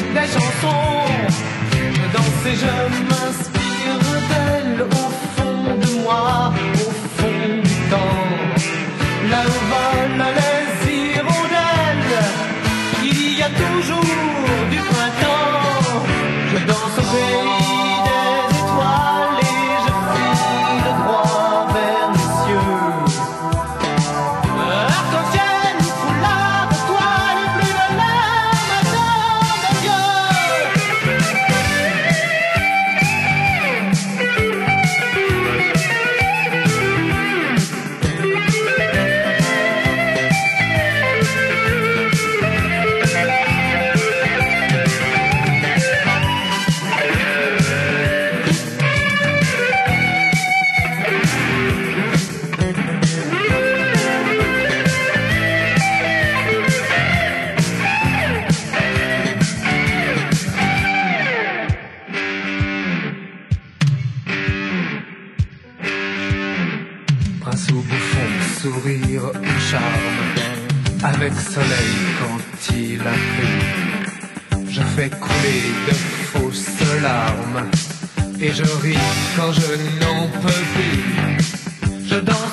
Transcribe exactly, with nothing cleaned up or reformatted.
des chansons. Je danse et je m'inspire d'elle au fond de moi, au fond du temps. Là où volent les hirondelles, il y a toujours du printemps. Je danse au pays des étoiles et je file droit vers les cieux. Arc-en-ciel, foulard de toile, plus de larmes dans mes prince au bouffon, sourire ou charme, avec soleil quand il a plu. Je fais couler de fausses larmes, et je ris quand je n'en peux plus. Je danse